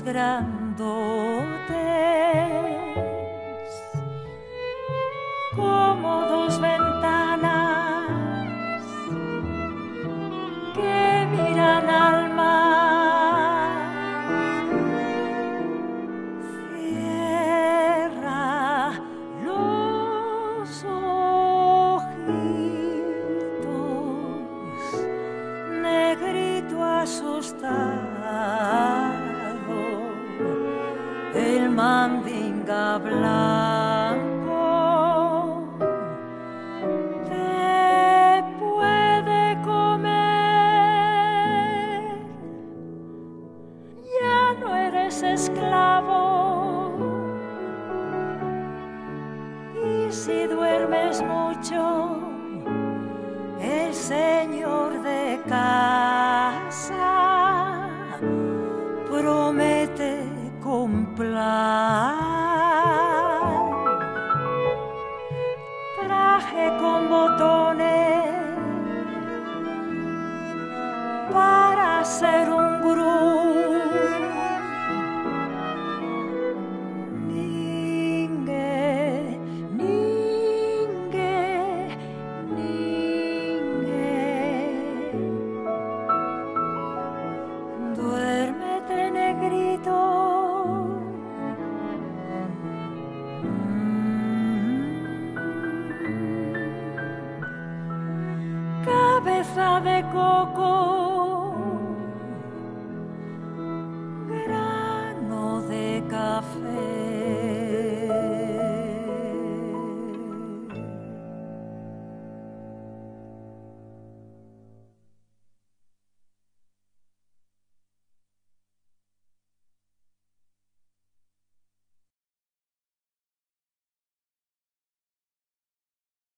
grandotes, como dos ventanas que miran al mar. Cierra los ojitos, negrito asustado, el mandinga blanco te puede comer. Ya no eres esclavo, y si duermes mucho, el señor de casa promete comprar traje con botones para hacer un gurú. Ningue, ningue, ningue. Duérmete, negrito. Cabeza de coco.